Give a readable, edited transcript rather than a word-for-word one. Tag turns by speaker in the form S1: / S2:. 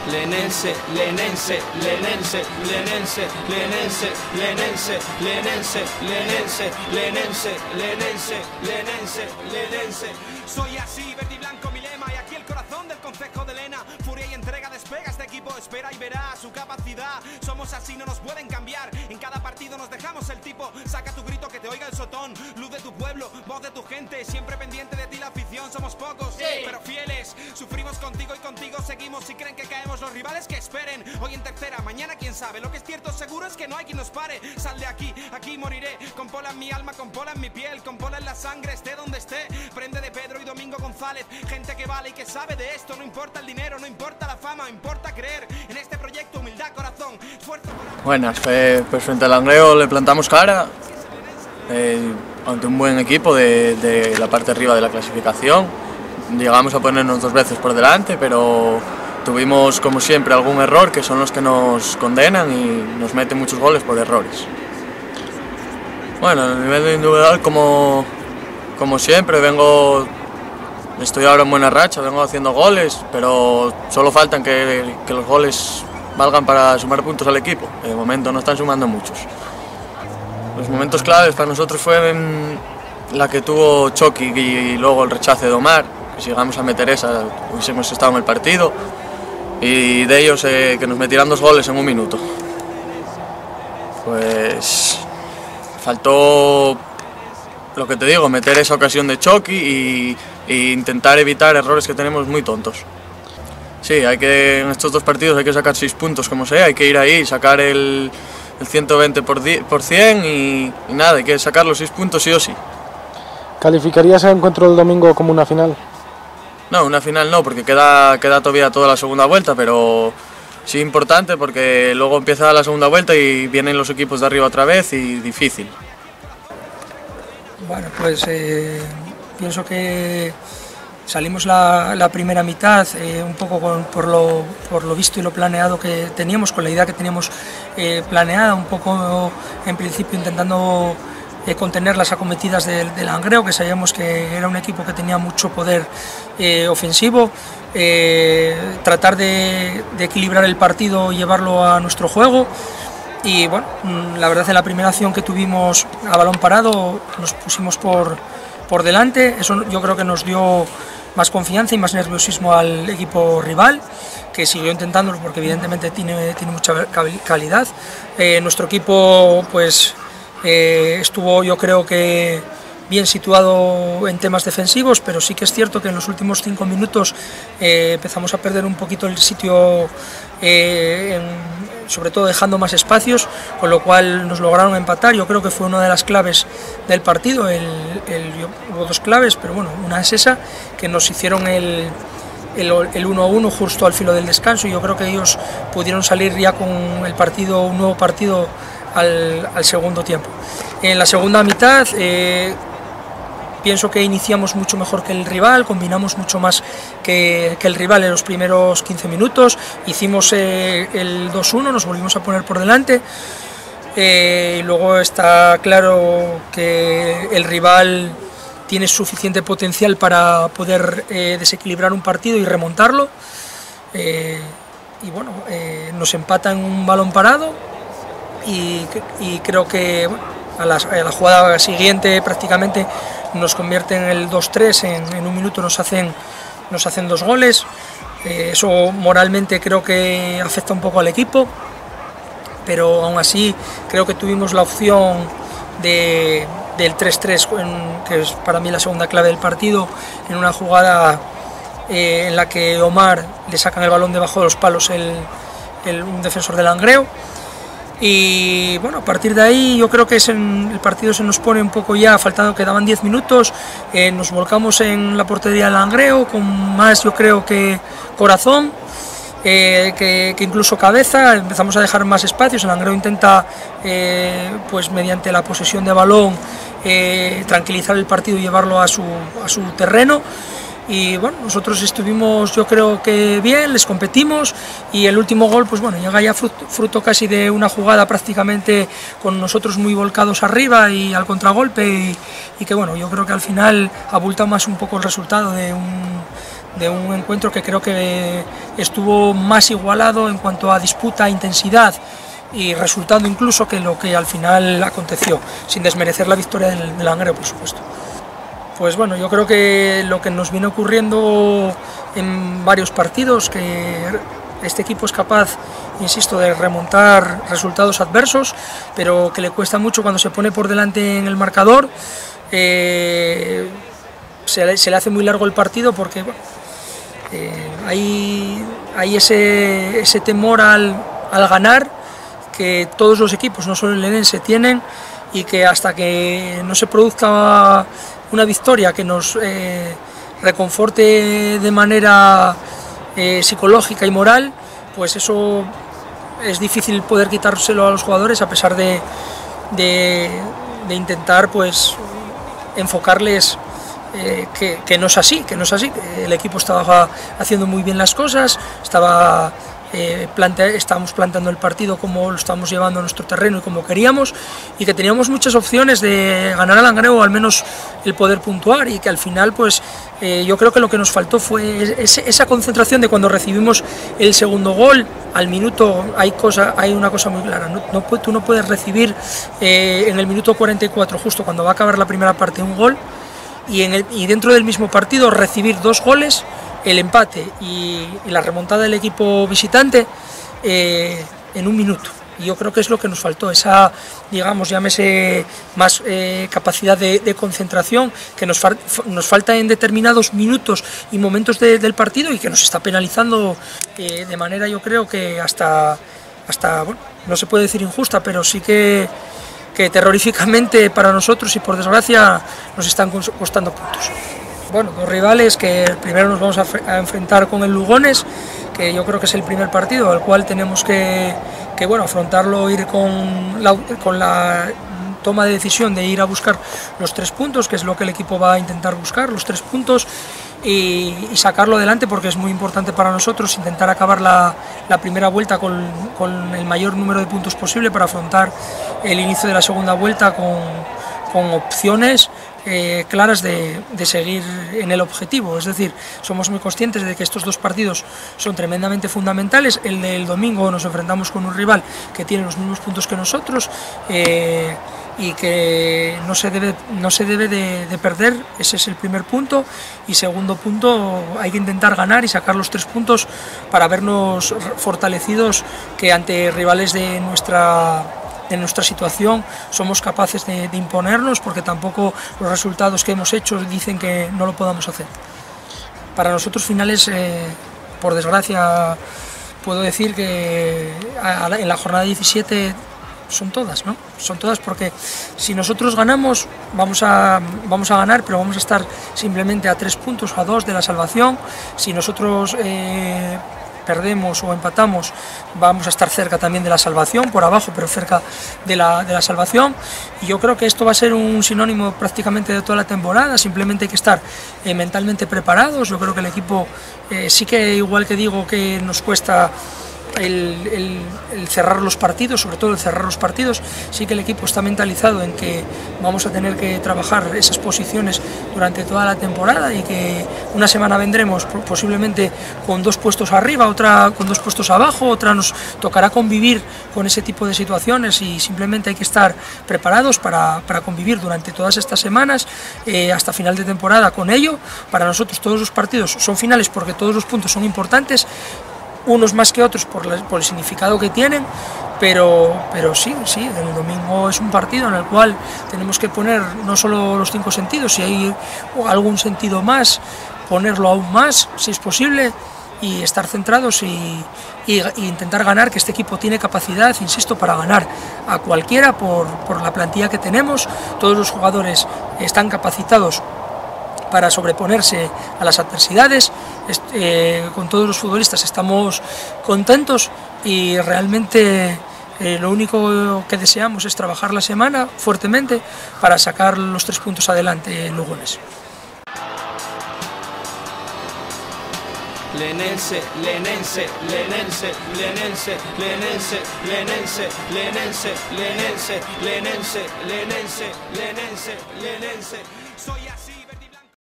S1: Lenense, lenense, lenense, lenense, lenense, lenense, lenense, lenense, lenense, lenense, lenense, lenense. Soy así, verde y blanco mi lema, y aquí el corazón del concejo de Lena. Furia y entrega despega, este equipo espera y verá su capacidad. Somos así, no nos pueden cambiar. En cada partido nos dejamos el tipo. Saca tu grito que te oiga el sotón. Luz de tu pueblo, voz de tu gente. Siempre pendiente de ti la afición. Somos pocos, pero fieles. Sufrimos contigo y contigo seguimos. Si creen que caemos los rivales que esperen. Hoy en tercera, mañana quién sabe. Lo que es cierto seguro es que no hay quien nos pare. Sal de aquí, aquí moriré. Con pola en mi alma, con pola en mi piel. Con pola en la sangre, esté donde esté. Prende de Pedro y Domingo González. Gente que vale y que sabe de esto. No importa el dinero, no importa la fama. Importa creer en este proyecto, humildad, corazón, esfuerzo.
S2: Buenas, pues frente al Langreo le plantamos cara ante un buen equipo de la parte de arriba de la clasificación. Llegamos a ponernos 2 veces por delante, pero tuvimos como siempre algún error que son los que nos condenan y nos meten muchos goles por errores. Bueno, a nivel individual como siempre estoy ahora en buena racha, vengo haciendo goles, pero solo faltan que los goles valgan para sumar puntos al equipo. De momento no están sumando muchos. Los momentos claves para nosotros fueron la que tuvo Chucky y luego el rechace de Omar, que si llegamos a meter esa hubiésemos estado en el partido, y de ellos que nos metieran 2 goles en 1 minuto. Pues faltó, lo que te digo, meter esa ocasión de Chucky e intentar evitar errores que tenemos muy tontos. Sí, en estos 2 partidos hay que sacar 6 puntos como sea, hay que ir ahí, sacar el 120 por 100 y nada, hay que sacar los 6 puntos sí o sí.
S3: ¿Calificarías el encuentro del domingo como una final?
S2: No, una final no, porque queda todavía toda la segunda vuelta, pero sí importante porque luego empieza la segunda vuelta y vienen los equipos de arriba otra vez y difícil.
S4: Bueno, pues pienso que salimos la primera mitad un poco por lo visto y lo planeado que teníamos, con la idea que teníamos planeada, un poco en principio intentando contener las acometidas del Langreo, que sabíamos que era un equipo que tenía mucho poder ofensivo, tratar de equilibrar el partido y llevarlo a nuestro juego. Y bueno, la verdad en la primera acción que tuvimos a balón parado nos pusimos por delante, eso yo creo que nos dio más confianza y más nerviosismo al equipo rival, que siguió intentándolo porque evidentemente tiene mucha calidad. Nuestro equipo pues estuvo, yo creo que bien situado en temas defensivos, pero sí que es cierto que en los últimos 5 minutos empezamos a perder un poquito el sitio, sobre todo dejando más espacios, con lo cual nos lograron empatar. Yo creo que fue una de las claves del partido, hubo 2 claves, pero bueno, una es esa, que nos hicieron el 1-1 justo al filo del descanso, y yo creo que ellos pudieron salir ya con el partido, un nuevo partido al segundo tiempo. En la segunda mitad pienso que iniciamos mucho mejor que el rival, combinamos mucho más que el rival en los primeros 15 minutos, hicimos el 2-1, nos volvimos a poner por delante, y luego está claro que el rival tiene suficiente potencial para poder desequilibrar un partido y remontarlo, y bueno, nos empata en un balón parado, y creo que bueno, a la jugada siguiente prácticamente nos convierten en el 2-3, en 1 minuto nos hacen 2 goles. Eso moralmente creo que afecta un poco al equipo, pero aún así creo que tuvimos la opción del 3-3, que es para mí la segunda clave del partido, en una jugada en la que Omar le sacan el balón debajo de los palos un defensor del Langreo. Y bueno, a partir de ahí yo creo que el partido se nos pone un poco ya, faltando, quedaban 10 minutos, nos volcamos en la portería del Langreo con más, yo creo, que corazón, que incluso cabeza. Empezamos a dejar más espacios, el Langreo intenta pues mediante la posesión de balón tranquilizar el partido y llevarlo a su terreno. Y bueno, nosotros estuvimos, yo creo que bien, les competimos, y el último gol pues bueno, llega ya fruto casi de una jugada prácticamente con nosotros muy volcados arriba y al contragolpe, y que bueno, yo creo que al final abulta más un poco el resultado de de un encuentro que creo que estuvo más igualado en cuanto a disputa, intensidad y resultado incluso que lo que al final aconteció, sin desmerecer la victoria del Langreo, por supuesto. Pues bueno, yo creo que lo que nos viene ocurriendo en varios partidos, que este equipo es capaz, insisto, de remontar resultados adversos, pero que le cuesta mucho cuando se pone por delante en el marcador. Se le hace muy largo el partido porque bueno, hay ese temor al ganar que todos los equipos, no solo el Lenense, tienen, y que hasta que no se produzca una victoria que nos reconforte de manera psicológica y moral, pues eso es difícil poder quitárselo a los jugadores, a pesar de intentar pues enfocarles que no es así, que el equipo estaba haciendo muy bien las cosas, estábamos planteando el partido como lo estábamos llevando a nuestro terreno y como queríamos, y que teníamos muchas opciones de ganar al Langreo o al menos el poder puntuar, y que al final pues yo creo que lo que nos faltó fue esa concentración de cuando recibimos el segundo gol. Al minuto hay una cosa muy clara, tú no puedes recibir en el minuto 44, justo cuando va a acabar la primera parte, un gol, y dentro del mismo partido recibir 2 goles, el empate y la remontada del equipo visitante en un minuto. Y yo creo que es lo que nos faltó, esa, digamos, llámese más capacidad de concentración, que nos falta en determinados minutos y momentos del partido, y que nos está penalizando de manera, yo creo que hasta bueno, no se puede decir injusta, pero sí que terroríficamente para nosotros, y por desgracia nos están costando puntos. Bueno, 2 rivales que primero nos vamos a enfrentar con el Lugones, que yo creo que es el primer partido al cual tenemos que bueno, afrontarlo, ir con la toma de decisión de ir a buscar los 3 puntos, que es lo que el equipo va a intentar buscar, los 3 puntos, y sacarlo adelante, porque es muy importante para nosotros intentar acabar la primera vuelta con el mayor número de puntos posible, para afrontar el inicio de la segunda vuelta con opciones claras de seguir en el objetivo. Es decir, somos muy conscientes de que estos 2 partidos son tremendamente fundamentales. El del domingo nos enfrentamos con un rival que tiene los mismos puntos que nosotros, y que no se debe de perder. Ese es el primer punto, y segundo punto, hay que intentar ganar y sacar los 3 puntos para vernos fortalecidos, que ante rivales de nuestra situación somos capaces de imponernos, porque tampoco los resultados que hemos hecho dicen que no lo podamos hacer. Para nosotros finales, por desgracia, puedo decir que en la jornada 17 son todas, ¿no? Son todas, porque si nosotros ganamos vamos a ganar, pero vamos a estar simplemente a 3 puntos, a 2 de la salvación. Si nosotros perdemos o empatamos, vamos a estar cerca también de la salvación, por abajo, pero cerca de la salvación. Y yo creo que esto va a ser un sinónimo prácticamente de toda la temporada. Simplemente hay que estar mentalmente preparados. Yo creo que el equipo sí que, igual que digo que nos cuesta el cerrar los partidos, sobre todo el cerrar los partidos, sí que el equipo está mentalizado en que vamos a tener que trabajar esas posiciones durante toda la temporada, y que una semana vendremos posiblemente con 2 puestos arriba, otra con 2 puestos abajo, otra nos tocará convivir con ese tipo de situaciones, y simplemente hay que estar preparados para convivir durante todas estas semanas hasta final de temporada con ello. Para nosotros todos los partidos son finales, porque todos los puntos son importantes, unos más que otros por el significado que tienen, pero sí, el domingo es un partido en el cual tenemos que poner no solo los 5 sentidos, si hay algún sentido más, ponerlo aún más, si es posible, y estar centrados y intentar ganar, que este equipo tiene capacidad, insisto, para ganar a cualquiera por la plantilla que tenemos. Todos los jugadores están capacitados para sobreponerse a las adversidades. Con todos los futbolistas estamos contentos, y realmente lo único que deseamos es trabajar la semana fuertemente para sacar los 3 puntos adelante en Lugones.
S1: Lenense, Lenense, Lenense, Lenense, Lenense, Lenense, Lenense, Lenense, Lenense, Lenense, Lenense, Lenense, soy así.